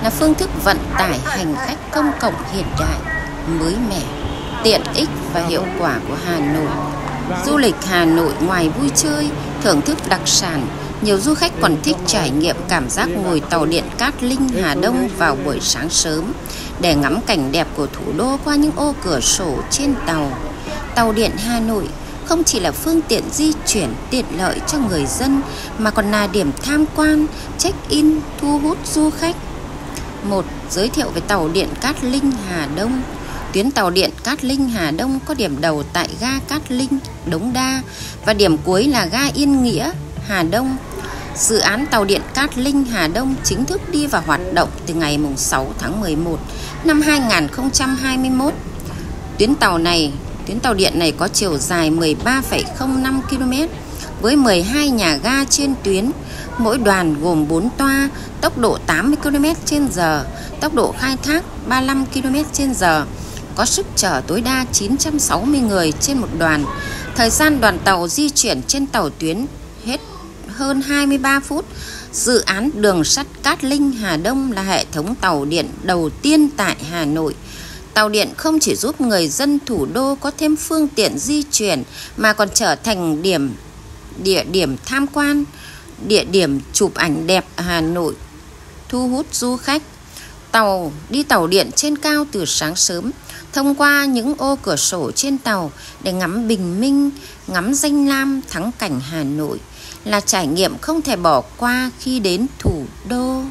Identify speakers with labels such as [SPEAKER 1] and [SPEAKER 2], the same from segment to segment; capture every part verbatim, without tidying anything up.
[SPEAKER 1] là phương thức vận tải hành khách công cộng hiện đại, mới mẻ, tiện ích và hiệu quả của Hà Nội. Du lịch Hà Nội ngoài vui chơi, thưởng thức đặc sản, nhiều du khách còn thích trải nghiệm cảm giác ngồi tàu điện Cát Linh Hà Đông vào buổi sáng sớm để ngắm cảnh đẹp của thủ đô qua những ô cửa sổ trên tàu. Tàu điện Hà Nội không chỉ là phương tiện di chuyển tiện lợi cho người dân mà còn là điểm tham quan, check-in, thu hút du khách. Một. Giới thiệu về tàu điện Cát Linh Hà Đông. Tuyến tàu điện Cát Linh Hà Đông có điểm đầu tại ga Cát Linh, Đống Đa và điểm cuối là ga Yên Nghĩa, Hà Đông. Dự án tàu điện Cát Linh Hà Đông chính thức đi vào hoạt động từ ngày sáu tháng mười một năm hai nghìn không trăm hai mươi mốt. Tuyến tàu này, tuyến tàu điện này có chiều dài mười ba phẩy không năm ki lô mét với mười hai nhà ga trên tuyến. Mỗi đoàn gồm bốn toa, tốc độ tám mươi ki lô mét trên giờ, tốc độ khai thác ba mươi lăm ki lô mét trên giờ, có sức chở tối đa chín trăm sáu mươi người trên một đoàn. Thời gian đoàn tàu di chuyển trên tàu tuyến hết hơn hai mươi ba phút. Dự án đường sắt Cát Linh Hà Đông là hệ thống tàu điện đầu tiên tại Hà Nội. Tàu điện không chỉ giúp người dân thủ đô có thêm phương tiện di chuyển mà còn trở thành điểm địa điểm tham quan, địa điểm chụp ảnh đẹp Hà Nội, thu hút du khách. Tàu đi tàu điện trên cao từ sáng sớm, thông qua những ô cửa sổ trên tàu để ngắm bình minh, ngắm danh lam thắng cảnh Hà Nội là trải nghiệm không thể bỏ qua khi đến thủ đô.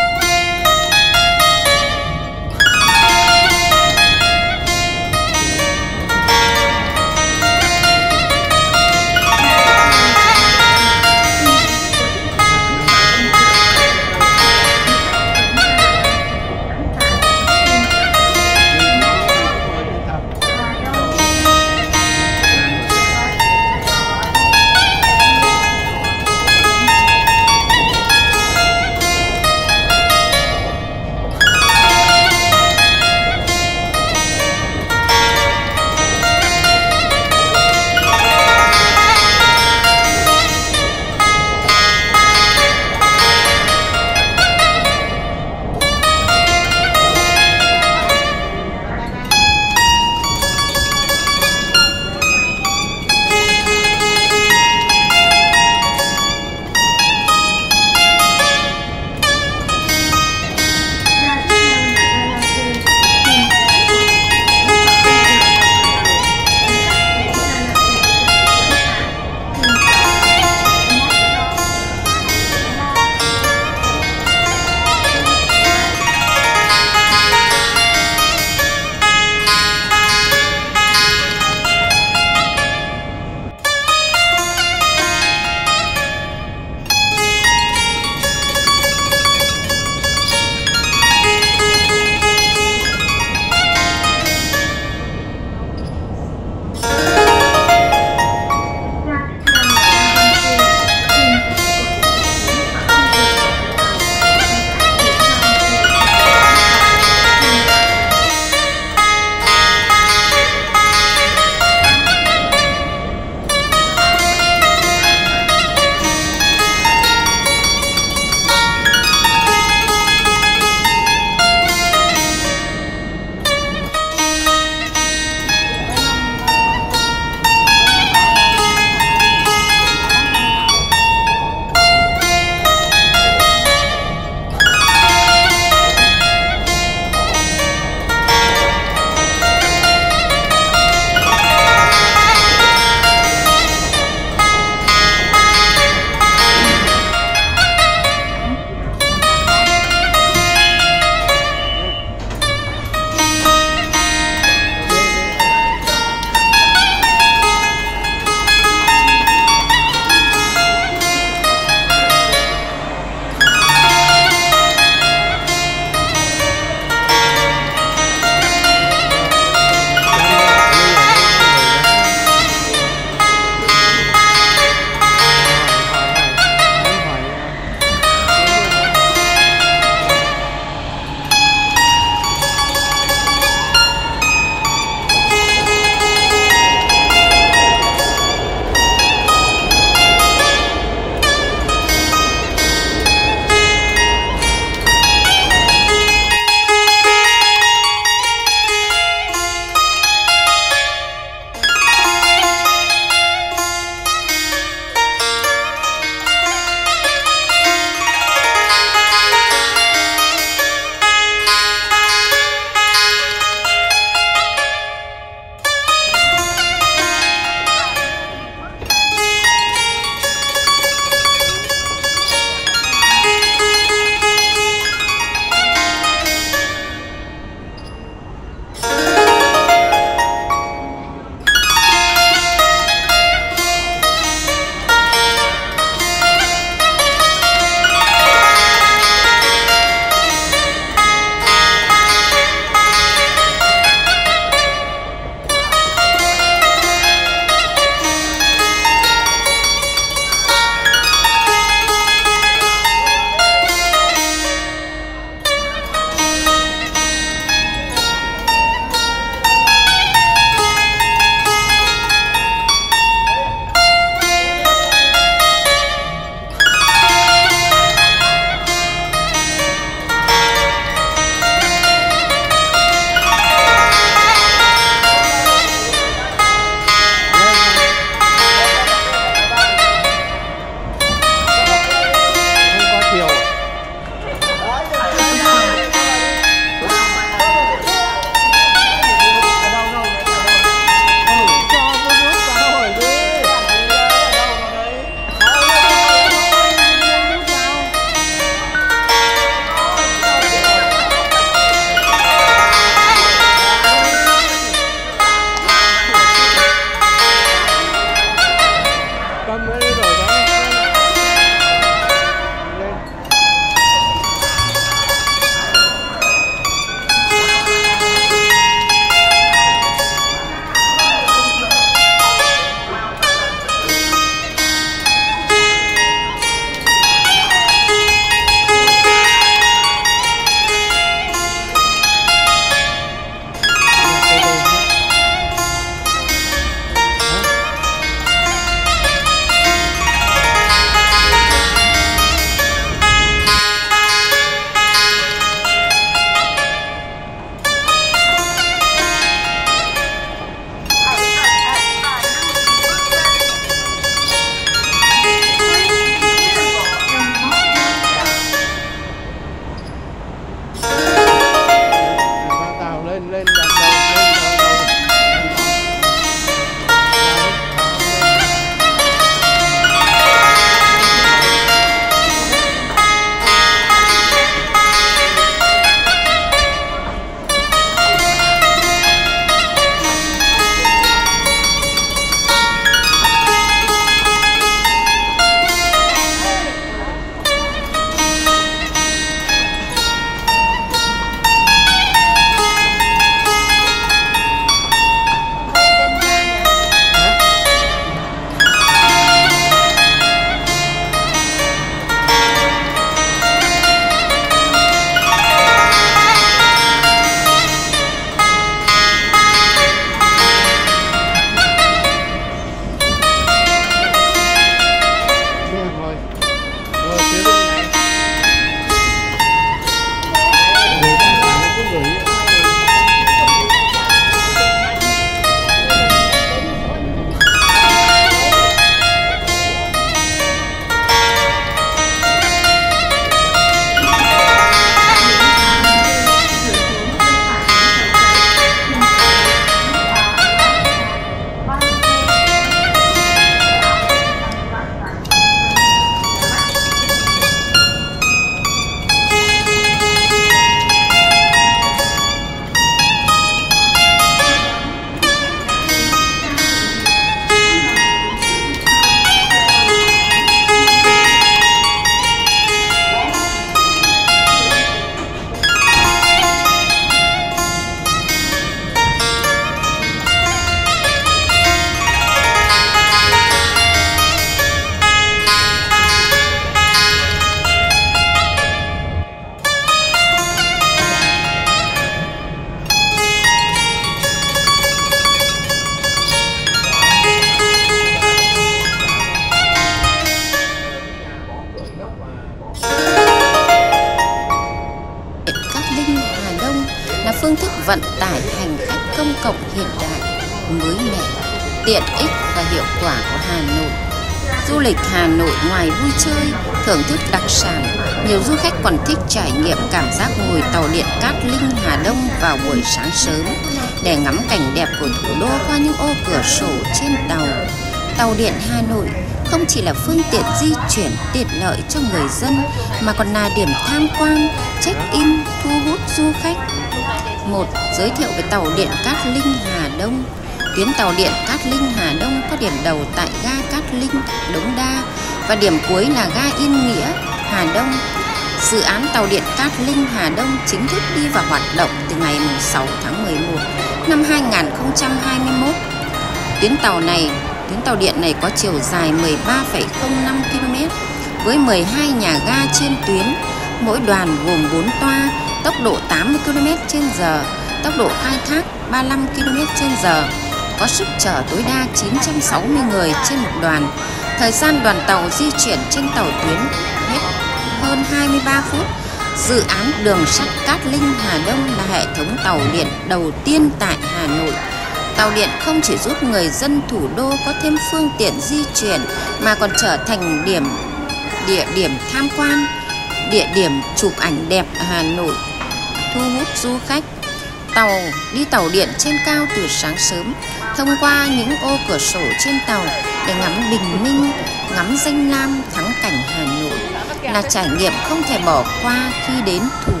[SPEAKER 1] Phương thức vận tải hành khách công cộng hiện đại, mới mẻ, tiện ích và hiệu quả của Hà Nội. Du lịch Hà Nội ngoài vui chơi, thưởng thức đặc sản, nhiều du khách còn thích trải nghiệm cảm giác ngồi tàu điện Cát Linh Hà Đông vào buổi sáng sớm để ngắm cảnh đẹp của thủ đô qua những ô cửa sổ trên tàu. Tàu điện Hà Nội không chỉ là phương tiện di chuyển tiện lợi cho người dân mà còn là điểm tham quan, check-in, thu hút du khách. Một. Giới thiệu về tàu điện Cát Linh Hà Đông. Tuyến tàu điện Cát Linh Hà Đông có điểm đầu tại ga Cát Linh, Đống Đa và điểm cuối là ga Yên Nghĩa, Hà Đông. Dự án tàu điện Cát Linh Hà Đông chính thức đi vào hoạt động từ ngày sáu tháng mười một năm hai nghìn không trăm hai mươi mốt. Tuyến tàu này, tuyến tàu điện này có chiều dài mười ba phẩy không năm ki lô mét với mười hai nhà ga trên tuyến, mỗi đoàn gồm bốn toa, tốc độ tám mươi ki lô mét trên giờ, tốc độ khai thác ba mươi lăm ki lô mét trên giờ, có sức chở tối đa chín trăm sáu mươi người trên một đoàn. Thời gian đoàn tàu di chuyển trên tàu tuyến hết hơn hai mươi ba phút. Dự án đường sắt Cát Linh Hà Đông là hệ thống tàu điện đầu tiên tại Hà Nội. Tàu điện không chỉ giúp người dân thủ đô có thêm phương tiện di chuyển mà còn trở thành điểm địa điểm tham quan, địa điểm chụp ảnh đẹp ở Hà Nội, thu hút du khách. Tàu đi tàu điện trên cao từ sáng sớm, thông qua những ô cửa sổ trên tàu để ngắm bình minh, ngắm danh lam thắng cảnh Hà Nội là trải nghiệm không thể bỏ qua khi đến thủ